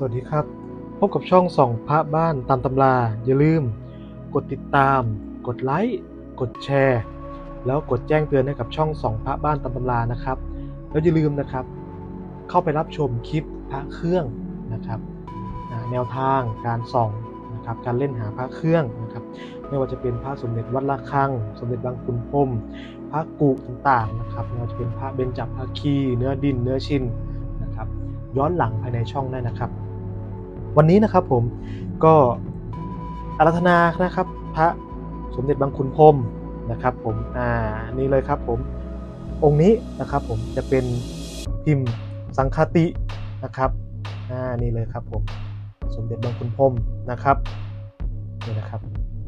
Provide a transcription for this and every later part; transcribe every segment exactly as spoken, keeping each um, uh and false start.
วัสดีครับพบกับช่องส่องพระบ้านตามตำราอย่าลืมกดติดตามกดไลค์กดแชร์แล้วกดแจ้งเตือนให้กับช่องส่องพระบ้านตามตำรานะครับแล้วอย่าลืมนะครับเข้าไปรับชมคลิปพระเครื่องนะครับแนวทางการส่องนะครับการเล่นหาพระเครื่องนะครับไม่ว่าจะเป็นพระสมเด็จวัดระฆังสมเด็จบางขุนพรหมพระกุต่างๆนะครับไม่ว่าจะเป็นพระเบญจภคีเนื้อดินเนื้อชินนะครับย้อนหลังภายในช่องได้นะครับวันนี้นะครับผมก็อาราธนานะครับพระสมเด็จบางขุนพรหมนะครับผมอ่านี่เลยครับผมองค์นี้นะครับผมจะเป็นพิมพ์สังฆตินะครับอ่านี่เลยครับผมสมเด็จบางขุนพรหมนะครับนี่นะครับ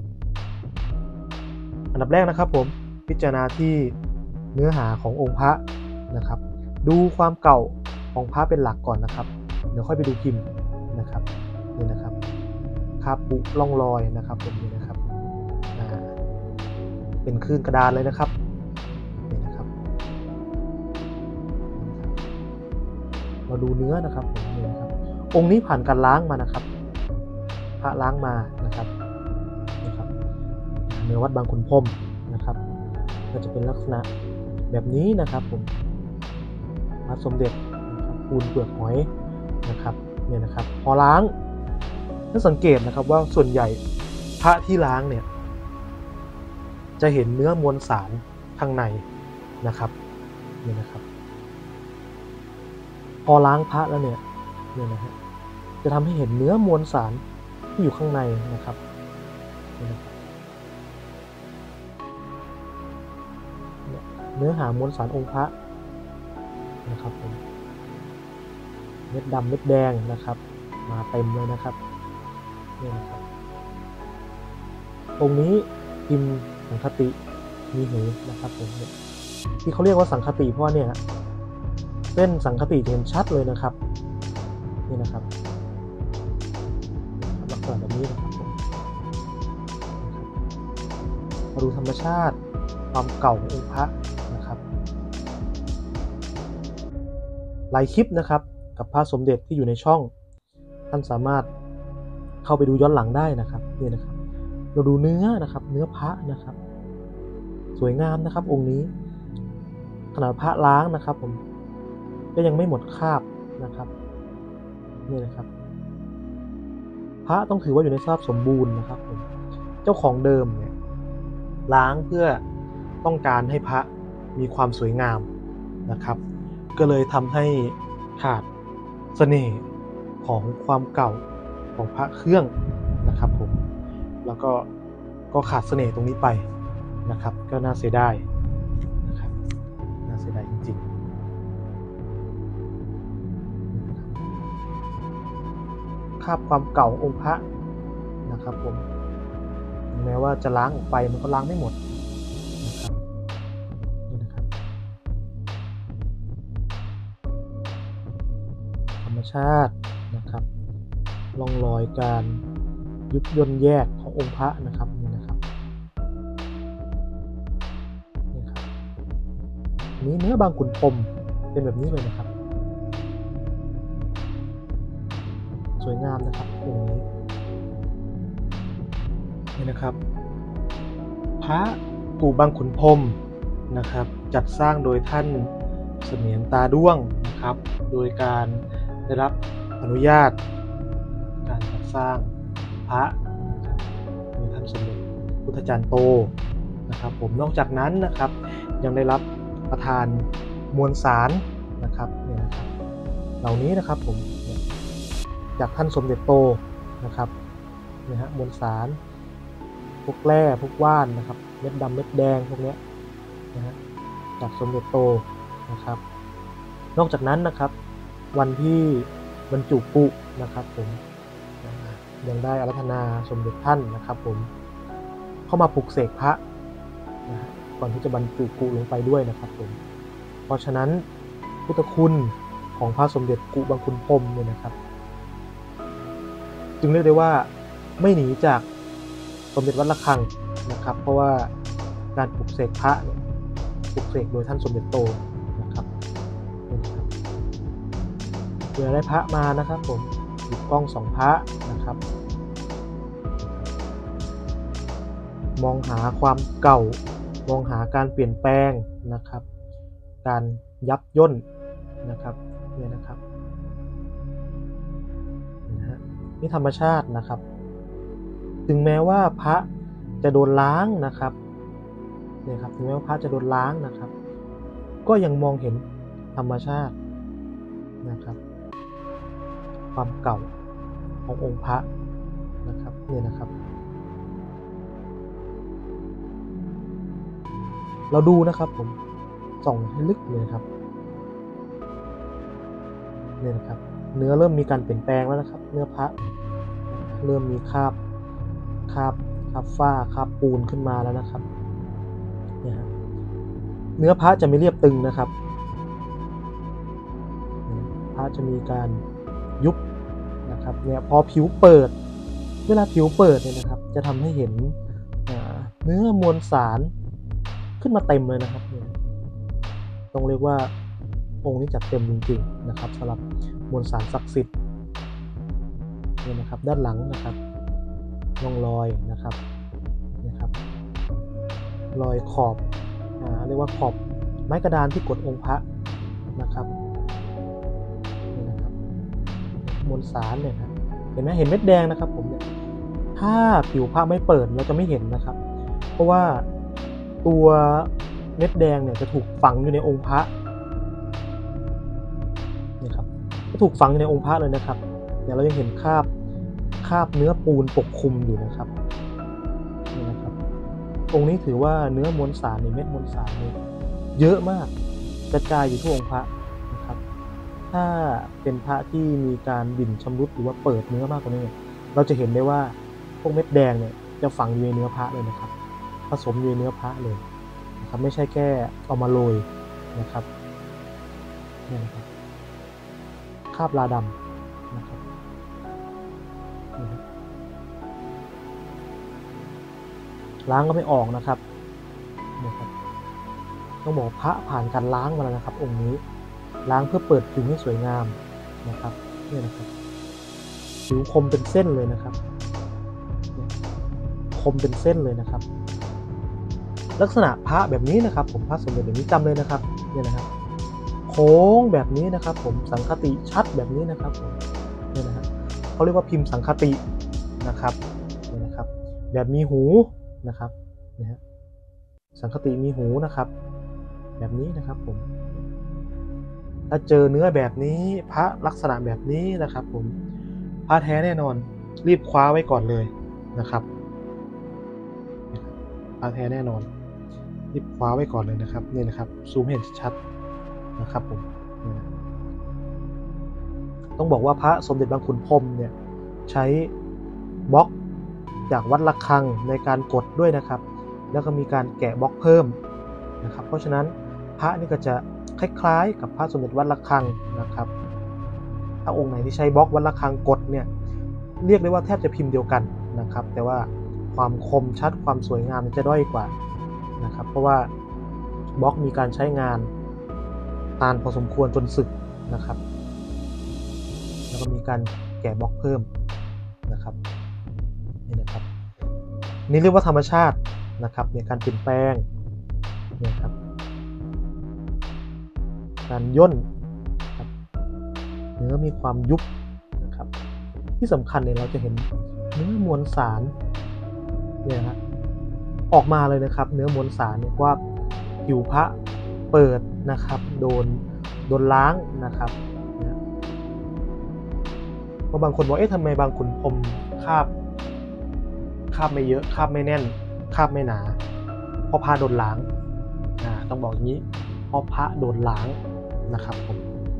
อันดับแรกนะครับผมพิจารณาที่เนื้อหาขององค์พระนะครับดูความเก่าของพระเป็นหลักก่อนนะครับเดี๋ยวค่อยไปดูพิมพ์นะครับนี่นะครับคาบปุล่องรอยนะครับผมนี่นะครับอ่าเป็นคลื่นกระดานเลยนะครับนี่นะครับมาดูเนื้อนะครับผมนี่นะครับองค์นี้ผ่านการล้างมานะครับพระล้างมานะครับนะครับเนื้อวัดบางขุนพรหมนะครับก็จะเป็นลักษณะแบบนี้นะครับผมพระสมเด็จนะครับปูนเปลือกหอยนะครับเนี่ยนะครับพอล้างถ้าสังเกตนะครับว่าส่วนใหญ่พระที่ล้างเนี่ยจะเห็นเนื้อมวลสารข้างในนะครับนี่นะครับพอล้างพระแล้วเนี่ยเนี่ยนะฮะจะทำให้เห็นเนื้อมวลสารที่อยู่ข้างในนะครับนี่นะครับเนื้อหามวลสารองค์พระนะครับผมเม็ดดำเม็ดแดงนะครับมาเต็มเลยนะครับนี่นะครับตรงนี้พิมพ์สังคติมีหูนะครับผมที่เขาเรียกว่าสังคติเพราะเนี่ยเส้นสังคติเห็นชัดเลยนะครับนี่นะครับลักษณะแบบนี้นะครับผมมาดูธรรมชาติความเก่าขององค์พระนะครับหลายคลิปนะครับกับพระสมเด็จที่อยู่ในช่องท่านสามารถเข้าไปดูย้อนหลังได้นะครับนี่นะครับเราดูเนื้อนะครับเนื้อพระนะครับสวยงามนะครับองค์นี้ขนาดพระล้างนะครับผมก็ยังไม่หมดคราบนะครับนี่นะครับพระต้องถือว่าอยู่ในสภาพสมบูรณ์นะครับผมเจ้าของเดิมเนี่ยล้างเพื่อต้องการให้พระมีความสวยงามนะครับก็เลยทำให้ขาดเสน่ห์ของความเก่าของพระเครื่องนะครับผมแล้วก็ก็ขาดเสน่ห์ตรงนี้ไปนะครับก็น่าเสียดายนะครับน่าเสียดายจริงๆคราบความเก่าองค์พระนะครับผมแม้ว่าจะล้างออกไปมันก็ล้างไม่หมดนะครับนี่นะครับธรรมชาตินะครับร่องรอยการยุบย่นแยกขององค์พระนะครับนี่นะครับนี่ครับนี้เนื้อบางขุนพรหมเป็นแบบนี้เลยนะครับสวยงามนะครับองค์นี้นี่นะครับพระกู่บางขุนพรหมนะครับจัดสร้างโดยท่านเสมียนตาด้วงนะครับโดยการได้รับอนุญาตการจัดสร้างพระนะครับโดยท่านสมเด็จพุทธจารย์โตนะครับผมนอกจากนั้นนะครับยังได้รับประทานมวลสารนะครับเนี่ยนะครับเหล่านี้นะครับผมจากท่านสมเด็จโตนะครับเนี่ยฮะมวลสารพวกแร่พวกว่านนะครับเม็ดดำเม็ดแดงพวกนี้นะฮะจากสมเด็จโตนะครับนอกจากนั้นนะครับวันที่บรรจุกุนะครับผมยังได้อาราธนาสมเด็จท่านนะครับผมเข้ามาปลุกเสกพระนะฮะก่อนที่จะบรรจุกุลงไปด้วยนะครับผมเพราะฉะนั้นพุทธคุณของพระสมเด็จกุบางขุนพรหมเนี่ยนะครับจึงเรียกได้ว่าไม่หนีจากสมเด็จวัดระฆังนะครับเพราะว่าการปลุกเสกพระเนี่ยปลุกเสกโดยท่านสมเด็จโตนะครับเพื่อได้พระมานะครับผมติดกล้องส่องพระนะครับมองหาความเก่ามองหาการเปลี่ยนแปลงนะครับการยับย่นนะครับเนี่ยนะครับนะฮะนี่ธรรมชาตินะครับถึงแม้ว่าพระจะโดนล้างนะครับเนี่ยครับถึงแม้ว่าพระจะโดนล้างนะครับก็ยังมองเห็นธรรมชาตินะครับความเก่าขององค์พระนะครับเนี่ยนะครับเราดูนะครับผมส่องให้ลึกเลยครับเนี่ยนะครับเนื้อเริ่มมีการเปลี่ยนแปลงแล้วนะครับเนื้อพระเริ่มมีคราบคราบคราบฝ้าคราบปูนขึ้นมาแล้วนะครับเนี่ยครับเนื้อพระจะไม่เรียบตึงนะครับพระจะมีการยุบนะครับเนี่ยพอผิวเปิดเวลาผิวเปิดเนี่ยนะครับจะทำให้เห็นเนื้อมวลสารขึ้นมาเต็มเลยนะครับเนี่ยต้องเรียกว่าองค์นี้จัดเต็มจริงๆนะครับสำหรับมวลสารศักดิ์สิทธิ์เนี่ยนะครับด้านหลังนะครับร่องรอยนะครับนะครับรอยขอบอ่าเรียกว่าขอบไม้กระดานที่กดองค์พระนะครับนี่นะครับมวลสารเนี่ยนะเห็นไหมเห็นเม็ดแดงนะครับผมเนี่ยถ้าผิวพระไม่เปิดเราจะไม่เห็นนะครับเพราะว่าตัวเม็ดแดงเนี่ยจะถูกฝังอยู่ในองค์พระนี่ครับจะถูกฝังอยู่ในองค์พระเลยนะครับเดี๋ยวเรายังเห็นคราบคราบเนื้อปูนปกคลุมอยู่นะครับนี่นะครับองค์นี้ถือว่าเนื้อมวลสารในเม็ดมวลสารเนี่ยเยอะมากกระจายอยู่ทั่วองค์พระนะครับถ้าเป็นพระที่มีการบิ่นชำรุดหรือว่าเปิดเนื้อมากกว่านี้เราจะเห็นได้ว่าพวกเม็ดแดงเนี่ยจะฝังอยู่ในเนื้อพระเลยนะครับผสมอยู่ในเนื้อพระเลยนะครับไม่ใช่แค่เอามาโรยนะครับนี่นะครับคราบลาดำนะครับล้างก็ไม่ออกนะครับนะครับต้องบอกพระผ่านการล้างมาแล้วนะครับองค์นี้ล้างเพื่อเปิดผิวให้สวยงามนะครับนี่นะครับผิวคมเป็นเส้นเลยนะครับคมเป็นเส้นเลยนะครับลักษณะพระแบบนี้นะครับผมพระสมเด็จแบบนี้จำเลยนะครับเนี่ยนะครับโค้งแบบนี้นะครับผมสังคติชัดแบบนี้นะครับผมเนี่ยนะฮะเขาเรียกว่าพิมพ์สังคตินะครับเนี่ยนะครับแบบมีหูนะครับนะฮะสังคติมีหูนะครับแบบนี้นะครับผมถ้าเจอเนื้อแบบนี้พระลักษณะแบบนี้นะครับผมพระแท้แน่นอนรีบคว้าไว้ก่อนเลยนะครับพระแท้แน่นอนรีบคว้าไว้ก่อนเลยนะครับนี่นะครับซูมเห็นชัดนะครับผมต้องบอกว่าพระสมเด็จบางขุนพรหมเนี่ยใช้บล็อกจากวัดระฆังในการกดด้วยนะครับแล้วก็มีการแกะบล็อกเพิ่มนะครับเพราะฉะนั้นพระนี่ก็จะคล้ายๆกับพระสมเด็จวัดระฆังนะครับถ้าองค์ไหนที่ใช้บล็อกวัดระฆังกดเนี่ยเรียกได้ว่าแทบจะพิมพ์เดียวกันนะครับแต่ว่าความคมชัดความสวยงามจะด้อยกว่านะครับเพราะว่าบล็อกมีการใช้งานนานพอสมควรจนสึกนะครับแล้วก็มีการแกะบล็อกเพิ่มนะครับนี่นะครับนี่เรียกว่าธรรมชาตินะครับในการเปลี่ยนแปลงเนี่ยครับการย่นครับเนื้อมีความยุบนะครับที่สำคัญเนี่ยเราจะเห็นเนื้อมวลสารเนี่ยครับออกมาเลยนะครับเนื้อมวลสารเนี่ยว่าผิวพระเปิดนะครับโดนโดนล้างนะครับเพราะบางคนบอกเอ๊ะทำไมบางขุนพรหมคาบคาบไม่เยอะคาบไม่แน่นคาบไม่หนาเพราะพระโดนล้างอ่าต้องบอกอย่างนี้เพราะพระโดนล้างนะครับผม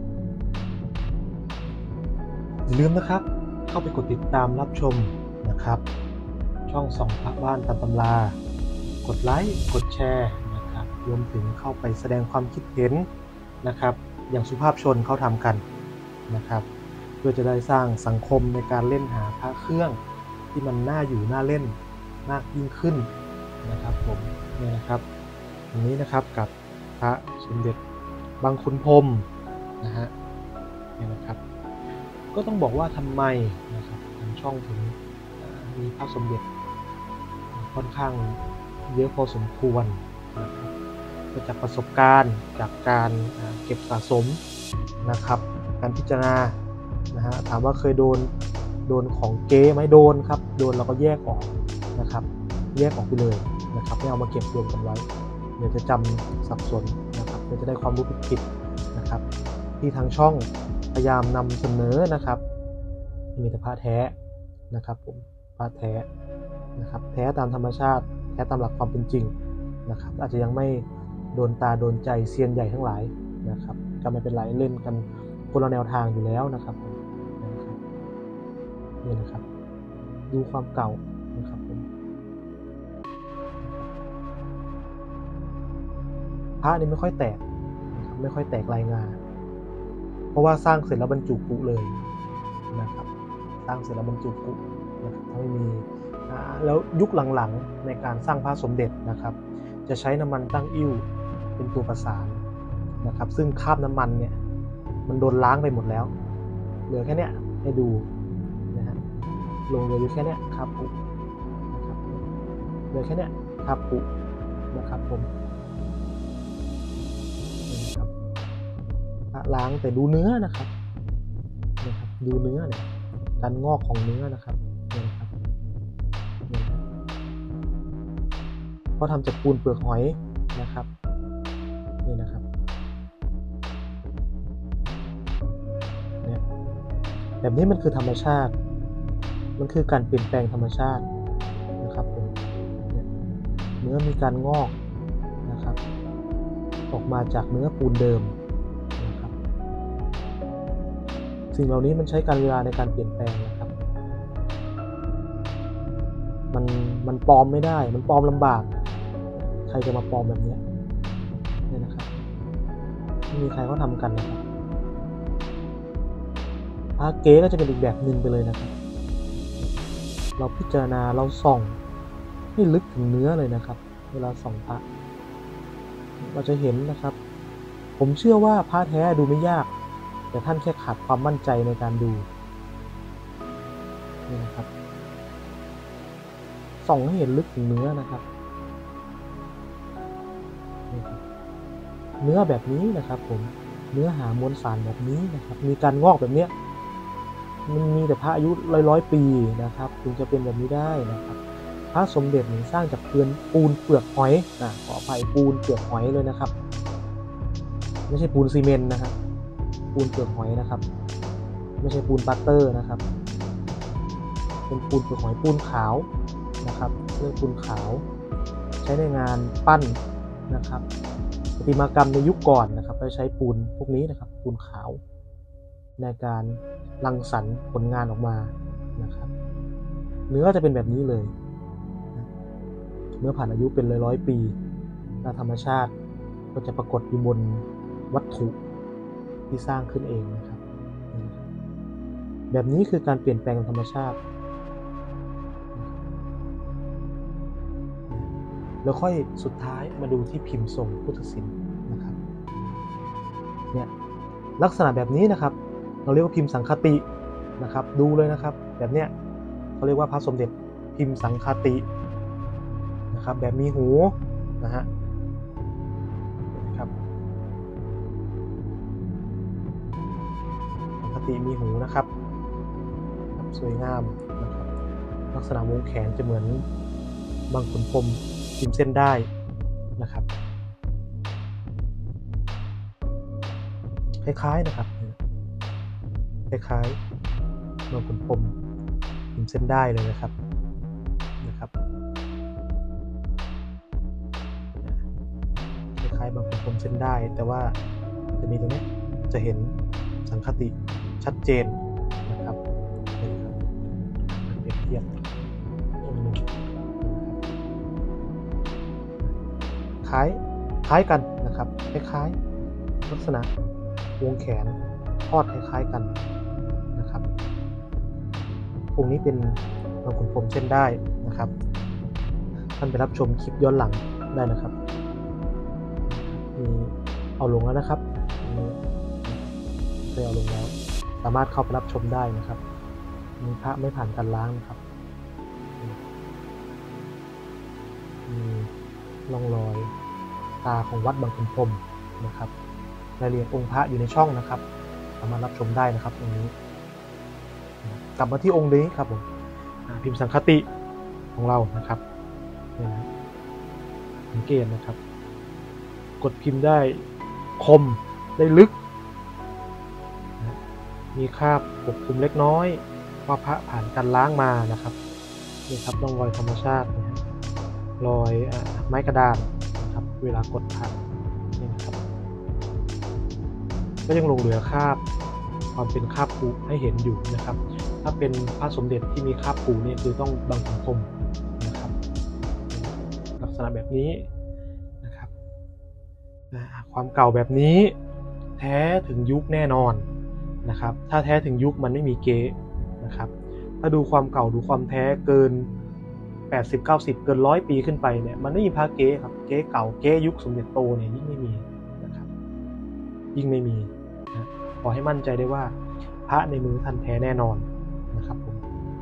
อย่าลืมนะครับเข้าไปกดติดตามรับชมนะครับช่องส่องพระบ้านตามตำรากดไลค์กดแชร์นะครับรวมถึงเข้าไปแสดงความคิดเห็นนะครับอย่างสุภาพชนเขาทำกันนะครับเพื่อจะได้สร้างสังคมในการเล่นหาพระเครื่องที่มันน่าอยู่น่าเล่นมากยิ่งขึ้นนะครับผมเนี่ยนะครับอันนี้นะครับกับพระสมเด็จบางขุนพรหมนะฮะเนี่ยนะครับก็ต้องบอกว่าทำไมนะครับทางช่องถึงมีพระสมเด็จค่อนข้างเยอะพอสมควรนะครับก็จากประสบการณ์จากการเก็บสะสมนะครับการพิจารณานะฮะถามว่าเคยโดนโดนของเก๊ไหมโดนครับโดนเราก็แยกออกนะครับแยกออกไปเลยนะครับไม่เอามาเก็บรวมกันไว้เดี๋ยวจะจำสับสนนะครับเดี๋ยวจะได้ความรู้ผิดๆนะครับที่ทางช่องพยายามนำเสนอนะครับมีแต่พระแท้นะครับผมพระแท้นะครับแท้ตามธรรมชาติแท้ตามหลักความเป็นจริงนะครับอาจจะยังไม่โดนตาโดนใจเซียนใหญ่ทั้งหลายนะครับก็ไม่เป็นไรเล่นกันคนละแนวทางอยู่แล้วนะครับนี่นะครับดูความเก่านะครับผมพระนี่ไม่ค่อยแตกนะครับไม่ค่อยแตกลายงาเพราะว่าสร้างเสร็จแล้วบรรจุปุเลยนะครับสร้างเสร็จแล้วบรรจุปุนะครับไม่มีแล้วยุคหลังๆในการสร้างพระสมเด็จนะครับจะใช้น้ำมันตั้งอิ่วเป็นตัวประสานนะครับซึ่งคราบน้ำมันเนี่ยมันโดนล้างไปหมดแล้วเหลือแค่เนี้ยให้ดูนะฮะลงเหลืออยู่แค่เนี้ยคราบปุนะครับเหลือแค่เนี้ยคราบปุนะครับผมนะครับล้างแต่ดูเนื้อนะครับนะครับดูเนื้อเนี่ยการงอกของเนื้อนะครับนี่นะครับเพราะทำจากปูนเปลือกหอยนะครับนี่นะครับเนี่ยแบบนี้มันคือธรรมชาติมันคือการเปลี่ยนแปลงธรรมชาตินะครับผมเนี่ยเนื้อมีการงอกนะครับออกมาจากเนื้อปูนเดิมนะครับสิ่งเหล่านี้มันใช้การเวลาในการเปลี่ยนแปลงนะครับมันมันปลอมไม่ได้มันปลอมลำบากใครจะมาปลอมแบบนี้เนี่ยนะครับไม่มีใครเขาทำกันนะครับพระเก๊ก็จะเป็นอีกแบบหนึ่งไปเลยนะครับเราพิจารณาเราส่องให้ลึกถึงเนื้อเลยนะครับเวลาส่องพระเราจะเห็นนะครับผมเชื่อว่าพระแท้ดูไม่ยากแต่ท่านแค่ขาดความมั่นใจในการดูนี่นะครับส่องให้เห็นลึกถึงเนื้อนะครับเนื้อแบบนี้นะครับผมเนื้อหามวลสารแบบนี้นะครับมีการงอกแบบเนี้ยมันมีแต่พระอายุร้อยร้อยปีนะครับถึงจะเป็นแบบนี้ได้นะครับพระสมเด็จสร้างจากเปลือกปูนเปลือกหอยนะขออภัยปูนเปลือกหอยเลยนะครับไม่ใช่ปูนซีเมนต์นะครับปูนเปลือกหอยนะครับไม่ใช่ปูนปัตเตอร์นะครับเป็นปูนเปลือกหอยปูนขาวนะครับเรื่องปูนขาวใช้ในงานปั้นนะครับประติมากรรมในยุคก่อนนะครับเราใช้ปูนพวกนี้นะครับปูนขาวในการรังสรรค์ผลงานออกมานะครับเนื้อจะเป็นแบบนี้เลยเมื่อผ่านอายุเป็นร้อยร้อยปีและธรรมชาติก็จะปรากฏอยู่บนวัตถุที่สร้างขึ้นเองนะครับแบบนี้คือการเปลี่ยนแปลงธรรมชาติแล้วค่อยสุดท้ายมาดูที่พิมพ์ทรงพุทธศิลป์นะครับเนี่ยลักษณะแบบนี้นะครับเราเรียกว่าพิมพ์สังคตินะครับดูเลยนะครับแบบเนี้ยเขาเรียกว่าพระสมเด็จพิมพ์สังคตินะครับแบบมีหูนะฮะนะครับสังคติมีหูนะครับสวยงามนะครับลักษณะวงแขนจะเหมือนบางขนพรมพิมพ์เส้นได้นะครับคล้ายๆนะครับคล้ายๆบางขนพรมพิมพ์เส้นได้เลยนะครับนะครับคล้ายๆบางขนพรมเส้นได้แต่ว่าจะมีตรงนี้จะเห็นสังคติชัดเจนนะครับนี่ครับเปรียบเทียบองค์หนึ่งคล้ายคล้ายกันนะครับคล้ายๆลักษณะวงแขนทอดคล้ายๆกันนะครับองค์นี้เป็นบางขนพรมเส้นได้นะครับท่านไปรับชมคลิปย้อนหลังได้นะครับมีเอาลงแล้วนะครับเคยเอาลงแล้วสามารถเข้าไปรับชมได้นะครับมีพระไม่ผ่านการล้างนะครับมีร่องรอยตาของวัดบางขุนพรหมนะครับรายละเอียดองค์พระอยู่ในช่องนะครับสามารถรับชมได้นะครับตรงนี้กลับมาที่องค์นี้ครับผมพิมพ์สังคติของเรานะครับนี่นะสังเกตนะครับกดพิมพ์ได้คมได้ลึกมีคราบปกคลุมเล็กน้อยว่าพระผ่านการล้างมานะครับนี่ครับร่องรอยธรรมชาตินะรอยไม้กระดานนะครับเวลากดผ่านนี่นะครับก็ยังหลงเหลือคราบความเป็นคราบปูให้เห็นอยู่นะครับถ้าเป็นพระสมเด็จที่มีคราบปูนี่คือต้องบางขุนพรหมนะครับลักษณะแบบนี้นะครับความเก่าแบบนี้แท้ถึงยุคแน่นอนนะครับถ้าแท้ถึงยุคมันไม่มีเก๊นะครับถ้าดูความเก่าดูความแท้เกินแปดสิบ เก้าสิบเกินร้อยปีขึ้นไปเนี่ยมันไม่มีพระเก๊ครับเก๊เก่าเก๊ยุคสมเด็จโตเนี่ยยิ่งไม่มีนะครับยิ่งไม่มีนะขอให้มั่นใจได้ว่าพระในมือท่านแท้แน่นอนนะครับผม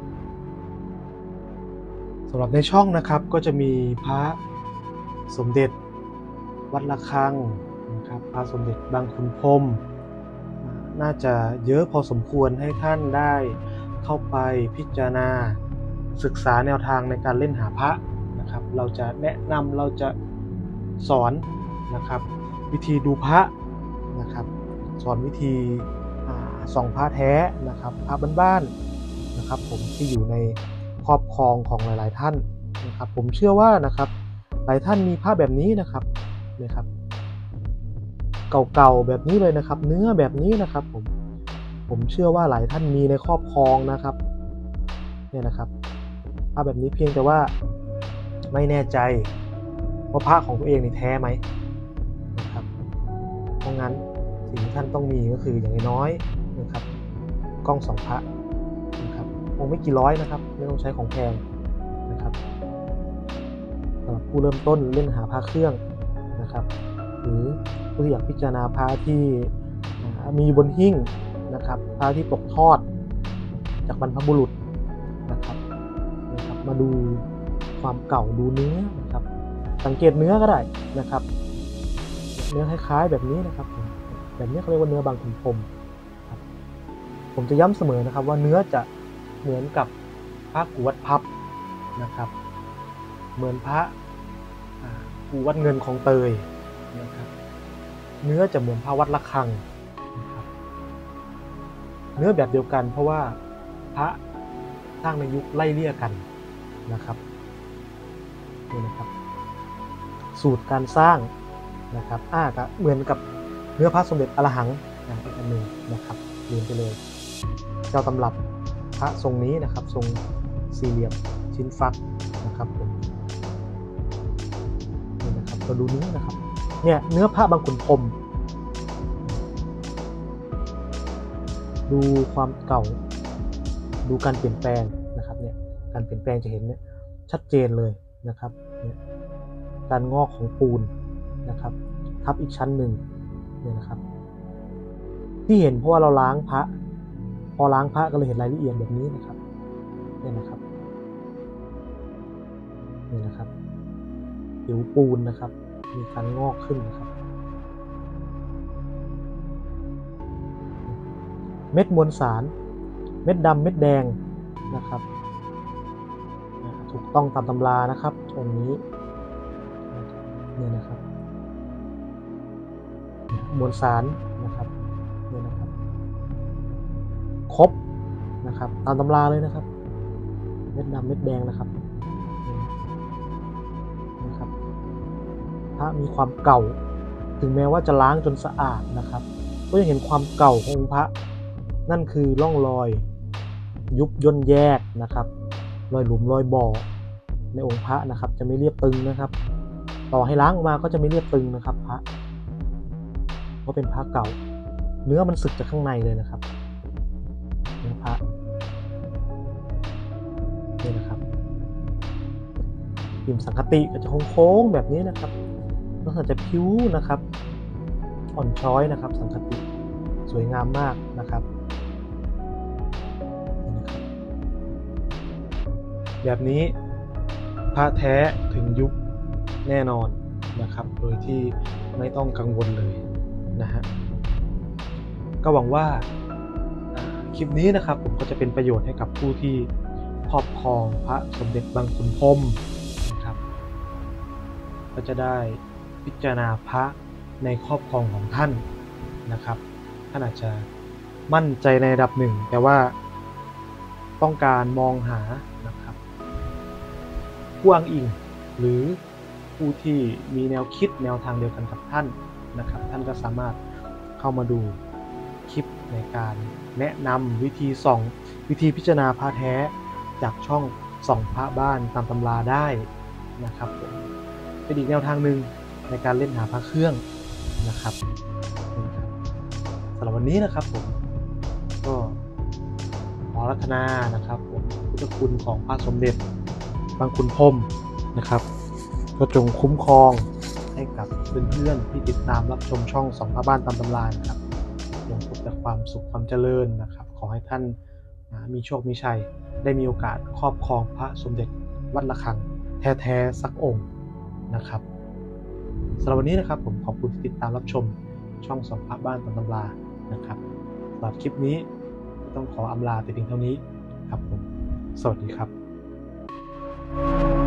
สำหรับในช่องนะครับก็จะมีพระสมเด็จวัดระฆังนะครับพระสมเด็จบางขุนพรหมน่าจะเยอะพอสมควรให้ท่านได้เข้าไปพิจารณาศึกษาแนวทางในการเล่นหาพระนะครับเราจะแนะนำเราจะสอนนะครับวิธีดูพระนะครับสอนวิธีส่องพระแท้นะครับพระบ้านๆนะครับผมที่อยู่ในครอบครองของหลายๆท่านนะครับผมเชื่อว่านะครับหลายท่านมีพระแบบนี้นะครับนะครับเก่าๆแบบนี้เลยนะครับเนื้อแบบนี้นะครับผมผมเชื่อว่าหลายท่านมีในครอบครองนะครับเนี่ยนะครับพระแบบนี้เพียงแต่ว่าไม่แน่ใจว่าพระของตัวเองนี่แท้ไหมนะครับเพราะงั้นสิ่งที่ท่านต้องมีก็คืออย่างน้อยนะครับกล้องส่องพระนะครับคงไม่กี่ร้อยนะครับไม่ต้องใช้ของแพงนะครับสำหรับผู้เริ่มต้นเล่นหาพระเครื่องนะครับหรือผู้ที่อยากพิจารณาพระที่มีบนหิ้งนะครับพระที่ตกทอดจากบรรพบุรุษนะครับนะครับมาดูความเก่าดูเนื้อนะครับสังเกตเนื้อก็ได้นะครับเนื้อคล้ายๆแบบนี้นะครับแบบนี้เขาเรียกว่าเนื้อบางขุนพรหมครับผมจะย้ำเสมอนะครับว่าเนื้อจะเหมือนกับพระกูวัดพับนะครับเหมือนพระกูวัดเงินของเตยนะครับเนื้อจะเหมือนพระวัดระฆังนะครับเนื้อแบบเดียวกันเพราะว่าพระสร้างในยุคไล่เลี่ยกันนะครับนี่นะครับสูตรการสร้างนะครับอ้าก็เหมือนกับเนื้อพระสมเด็จอรหังอีกอันหนึ่งนะครับลืมไปเลยเจ้าตำรับพระทรงนี้นะครับทรงสี่เหลี่ยมชิ้นฟักนะครับผมนี่นะครับเราดูเนื้อนะครับเนี่ยเนื้อพระบางขุนพรหมดูความเก่าดูการเปลี่ยนแปลงนะครับเนี่ยการเปลี่ยนแปลงจะเห็นเนี่ยชัดเจนเลยนะครับเนี่ยการงอกของปูนนะครับทับอีกชั้นหนึ่งเนี่ยนะครับที่เห็นเพราะว่าเราล้างพระพอล้างพระก็เลยเห็นรายละเอียดแบบนี้นะครับเนี่ยนะครับนี่นะครับผิวปูนนะครับมีการงอกขึ้นนะครับเม็ดมวลสารเม็ดดำเม็ดแดงนะครับถูกต้องตามตำรานะครับองค์นี้นี่นะครับมวลสารนะครับนี่นะครับครบนะครับตามตำราเลยนะครับเม็ดดำเม็ดแดงนะครับนี่ครับพระมีความเก่าถึงแม้ว่าจะล้างจนสะอาดนะครับก็ยังเห็นความเก่าขององค์พระนั่นคือร่องรอยยุบย่นแยกนะครับรอยหลุมรอยบ่อในองค์พระนะครับจะไม่เรียบตึงนะครับต่อให้ล้างออกมาก็จะไม่เรียบตึงนะครับพระเพราะเป็นพระเก่าเนื้อมันสึกจากข้างในเลยนะครับเนื้อพระนี่นะครับพิมพ์สังคติก็จะโค้งๆแบบนี้นะครับลักษณะจะพิ้วนะครับอ่อนช้อยนะครับสังคติสวยงามมากนะครับแบบนี้พระแท้ถึงยุคแน่นอนนะครับโดยที่ไม่ต้องกังวลเลยนะฮะก็หวังว่าคลิปนี้นะครับผมก็จะเป็นประโยชน์ให้กับผู้ที่ครอบครองพระสมเด็จบางขุนพรหมนะครับก็จะได้พิจารณาพระในครอบครองของท่านนะครับท่านอาจจะมั่นใจในระดับหนึ่งแต่ว่าต้องการมองหานะครับผู้อ้างอิงหรือผู้ที่มีแนวคิดแนวทางเดียวกันกับท่านนะครับท่านก็สามารถเข้ามาดูคลิปในการแนะนำวิธีส่องวิธีพิจารณาพระแท้จากช่องส่องพระบ้านตามตำราได้นะครับผมเป็นอีกแนวทางหนึ่งในการเล่นหาพระเครื่องนะครับสำหรับวันนี้นะครับผมก็ขอรัตนานะครับผมพุทธคุณของพระสมเด็จบางขุนพรหมนะครับก็จงคุ้มครองให้กับเพื่อนๆที่ติดตามรับชมช่องส่องพระบ้านตามตำรานะครับจงพบแต่ความสุขความเจริญนะครับขอให้ท่านมีโชคมีชัยได้มีโอกาสครอบครองพระสมเด็จวัดระฆังแท้ๆสักองค์นะครับสำหรับวันนี้นะครับผมขอบคุณที่ติดตามรับชมช่องส่องพระบ้านตามตำรานะครับสำหรับคลิปนี้ต้องขออำลาแต่เพียงเท่านี้ครับผมสวัสดีครับ